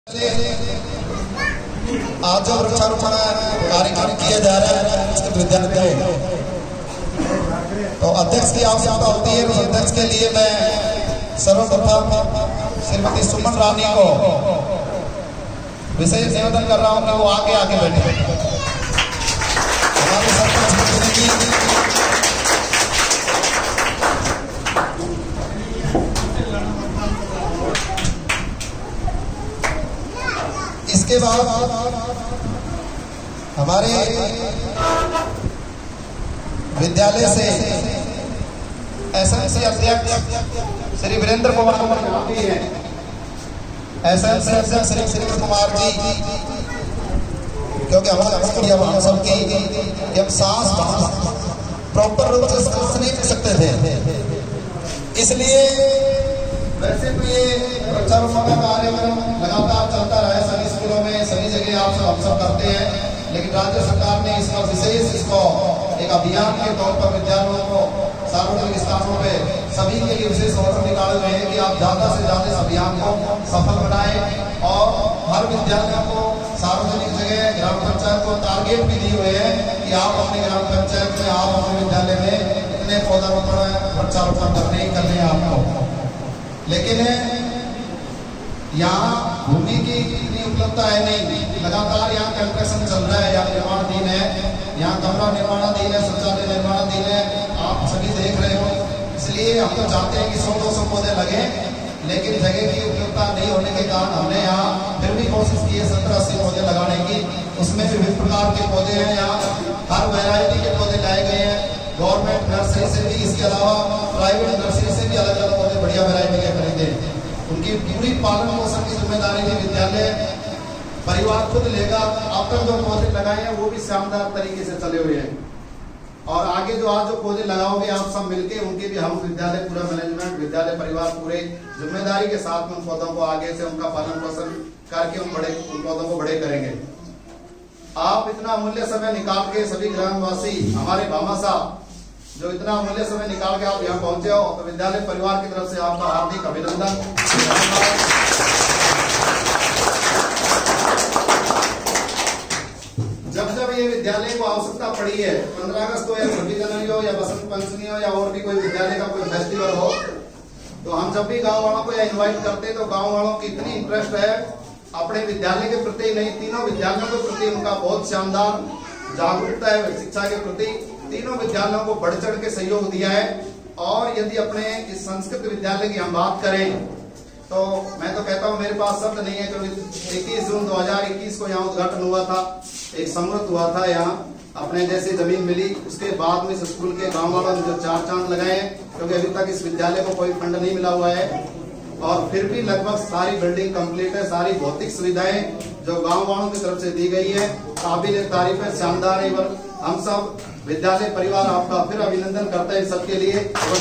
आज जो वृक्षारोपण कार्यक्रम किया जा रहा है विद्यालय में, तो अध्यक्ष की आवश्यकता होती है। उस अध्यक्ष के लिए मैं सर्वप्रथम श्रीमती सुमन रानी को विशेष निवेदन कर रहा हूं कि वो आगे आगे बैठे। हमारे सरपंच की इसके बाद हमारे विद्यालय से एसएमसी अध्यक्ष श्री वीरेंद्र कुमार जी हैं। एसएमसी अध्यक्ष श्री वीरेंद्र कुमार जी, क्योंकि हमारा हम सबकी हम सांस प्रॉपर रूप से सांस नहीं ले सकते थे, इसलिए वैसे तो ये वृक्षारोपण का कार्यक्रम लगातार चलता रहा है सभी स्कूलों में, सभी जगह हम सब करते हैं, लेकिन राज्य सरकार ने इस पर विशेष इसको एक अभियान के तौर पर विद्यालयों को सार्वजनिक स्थानों पे सभी के लिए विशेष ऑर्डर निकाले हुए हैं कि आप ज्यादा से ज्यादा इस अभियान को सफल बनाएं और हर विद्यालयों को सार्वजनिक जगह ग्राम पंचायत को टारगेट भी दिए हुए हैं कि आप अपने ग्राम पंचायत में, आप अपने विद्यालय में इतने पौधारोपण वृक्षारोपण करने हैं आपको। लेकिन यहाँ भूमि की इतनी उपलब्धता है नहीं, लगातार यहाँ कंस्ट्रक्शन चल रहा है, यहाँ निर्माणाधीन है, यहाँ कमरा निर्माणाधीन है, शौचालय निर्माणाधीन है, आप सभी देख रहे हो। इसलिए हम तो चाहते हैं कि 100-200 पौधे लगे, लेकिन जगह की उपलब्धता नहीं होने के कारण हमने यहाँ फिर भी कोशिश की है 70-80 पौधे लगाने की। उसमें विभिन्न प्रकार के पौधे हैं, यहाँ हर वैरायटी के पौधे लाए गए हैं, गवर्नमेंट नर्सरी से भी, इसके अलावा प्राइवेट नर्सरी से भी अलग अलग पौधे बढ़िया वैरायटी के खरीदे। उनकी पूरी पालन पोषण की जिम्मेदारी भी विद्यालय परिवार खुद लेगा। अब तक जो पौधे लगाए हैं वो भी शानदार तरीके से चले हुए हैं, और आगे जो आज जो पौधे लगाओगे आप सब मिलके, उनके भी हम विद्यालय पूरा मैनेजमेंट, विद्यालय परिवार पूरे जिम्मेदारी के साथ में उन पौधों को आगे से उनका पालन पोषण करके उन पौधों को बड़े करेंगे। आप इतना अमूल्य समय निकाल के सभी ग्रामवासी, हमारे भामाशाह जो इतना अमूल्य समय निकाल के आप यहाँ पहुंचे हो, तो विद्यालय परिवार की तरफ से आपका हार्दिक अभिनंदन। जब जब ये विद्यालय को आवश्यकता पड़ी है, 15 अगस्त हो या 26 जनवरी हो या बसंत पंचमी हो या और भी कोई विद्यालय का कोई फेस्टिवल हो, तो हम जब भी गांव वालों को इनवाइट करते हैं तो गांव वालों की इतनी इंटरेस्ट है अपने विद्यालय के प्रति, नहीं तीनों विद्यालयों के प्रति उनका बहुत शानदार जागरूकता है शिक्षा के प्रति। तीनों विद्यालयों को बढ़ चढ़ के सहयोग दिया है। और यदि अपने इस संस्कृत विद्यालय की हम बात करें तो मैं तो कहता हूं मेरे पास शब्द नहीं है, क्योंकि 21 जून 2021 को यहाँ उद्घाटन हुआ था, एक समृद्ध हुआ था, यहाँ अपने जैसी जमीन मिली। उसके बाद में स्कूल के गाँव वालों ने जो 4 चांद लगाए हैं, क्योंकि अभी तक इस विद्यालय को कोई फंड नहीं मिला हुआ है, और फिर भी लगभग सारी बिल्डिंग कंप्लीट है, सारी भौतिक सुविधाएं जो गांव वालों की तरफ से दी गई है काबिल तारीफ है, शानदार है। हम सब विद्यालय परिवार आपका फिर अभिनंदन करते हैं सबके लिए।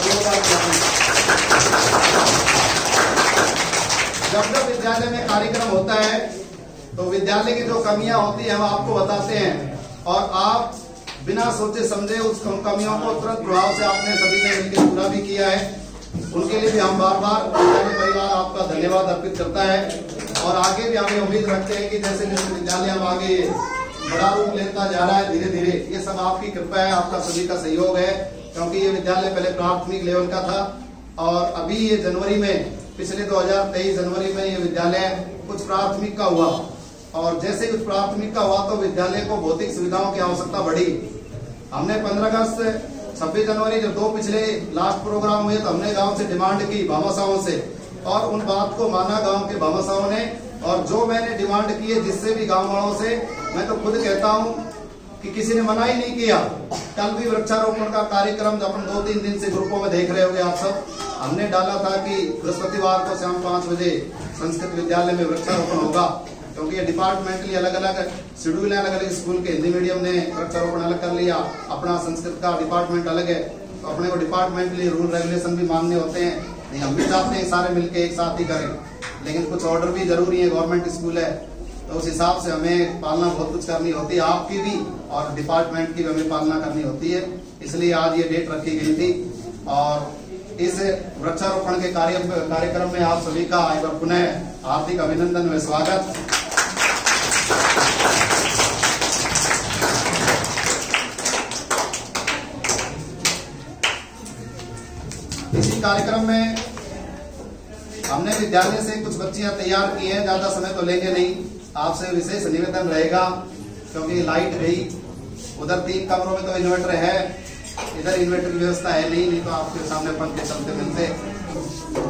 जब जब विद्यालय में कार्यक्रम होता है तो विद्यालय की जो कमियां होती है हम आपको बताते हैं, और आप बिना सोचे समझे उस कमियों को तुरंत प्रभाव से आपने सभी ने मिलकर पूरा भी किया है। उनके लिए भी हम बार बार विद्यालय परिवार आपका धन्यवाद अर्पित करता है, और आगे भी हमें उम्मीद रखते हैं कि जैसे जैसे विद्यालय हम आगे बड़ा रूप लेता जा रहा है धीरे धीरे, ये सब आपकी कृपा है, आपका सभी का सहयोग है। क्योंकि ये विद्यालय पहले प्राथमिक लेवल का था, और अभी ये जनवरी में, पिछले 2023 जनवरी में ये विद्यालय कुछ प्राथमिक का हुआ, और जैसे ही कुछ प्राथमिक का हुआ तो विद्यालय को भौतिक सुविधाओं की आवश्यकता बढ़ी। हमने 15 अगस्त 26 जनवरी जब 2 पिछले लास्ट प्रोग्राम हुए तो हमने गांव से डिमांड की भामाशाहों से, और उन बात को माना गांव के भामाशाहों ने, और जो मैंने डिमांड की है जिससे भी गांव वालों से, मैं तो खुद कहता हूं कि किसी ने मना ही नहीं किया। कल भी वृक्षारोपण का कार्यक्रम अपन 2-3 दिन से ग्रुपों में देख रहे होंगे आप सब, हमने डाला था कि बृहस्पतिवार को शाम 5 बजे संस्कृत विद्यालय में वृक्षारोपण होगा, क्योंकि ये डिपार्टमेंटली अलग अलग शेड्यूल है, अलग अलग स्कूल के हिंदी मीडियम ने वृक्षारोपण अलग कर लिया, अपना संस्कृत का डिपार्टमेंट अलग है, तो अपने को डिपार्टमेंटली रूल रेगुलेशन भी मानने होते हैं। नहीं, हम भी चाहते हैं सारे मिलकर एक साथ ही करें, लेकिन कुछ ऑर्डर भी जरूरी है, गवर्नमेंट स्कूल है तो उस हिसाब से हमें पालना बहुत कुछ करनी होती है, आपकी भी और डिपार्टमेंट की भी हमें पालना करनी होती है। इसलिए आज ये डेट रखी गई थी, और इस वृक्षारोपण के कार्यक्रम में आप सभी का एक बार पुनः हार्दिक अभिनंदन व स्वागत। इसी कार्यक्रम में हमने विद्यालय से कुछ बच्चियां तैयार की हैं, ज्यादा समय तो लेंगे नहीं। आपसे विशेष निवेदन रहेगा, क्योंकि लाइट गई, उधर 3 कमरों में तो इन्वर्टर है, इधर इन्वर्टर की व्यवस्था है नहीं तो आपके सामने पंखे चलते मिलते।